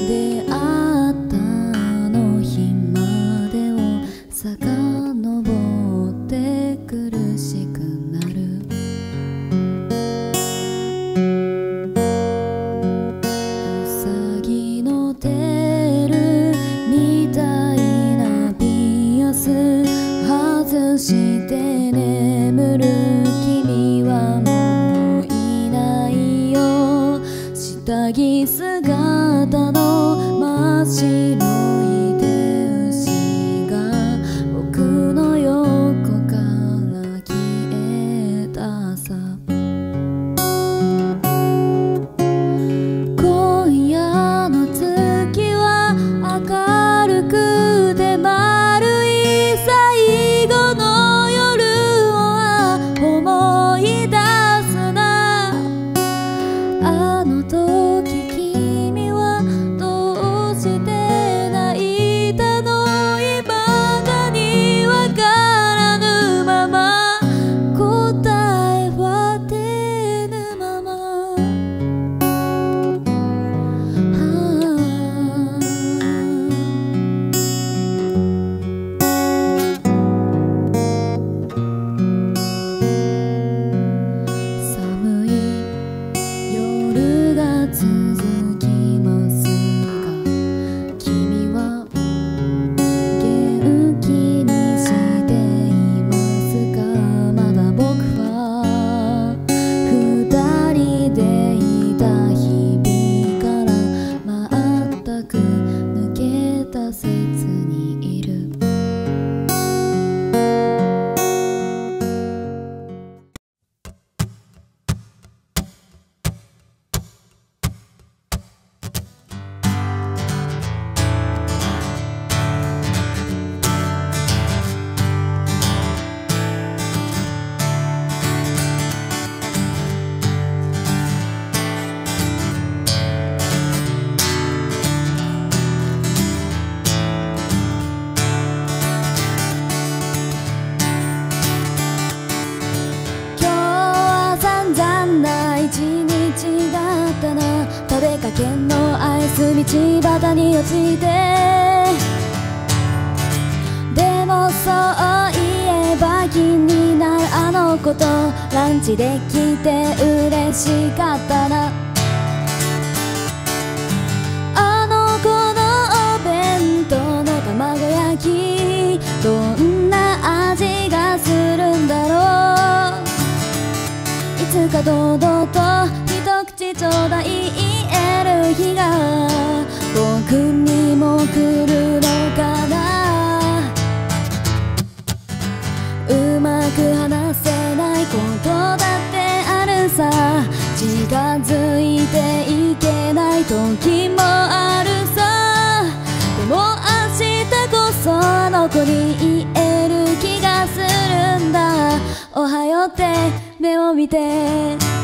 出会ったあの日までを遡って苦しくなる。うさぎのテルみたいなピアス外して眠る君はもういないよ。下着姿の真っ白い手牛が僕の横から消えたさ。今夜の月は明るくて丸い最後の夜を思い出すな。あの時君はどうして泣いたの。未だにわからぬまま答えは出ぬまま。寒い夜が続きますが君は元気にしていますか。まだ僕は二人でいた日々から全く抜け出せずにいる。今日は散々な一日だったな。食べかけのアイス道端に落ちて、でもそういえば気になるあの子とランチできて嬉しかったな。あの子のお弁当の卵焼きどんな味がするんだろう。いつか堂々と一口ちょうだい言える日が僕にも来るのかな。うまく話せないことだってあるさ。近づいていけない時もあるさ。でも明日こそあの子に言える気がするんだ。おはようって目を見て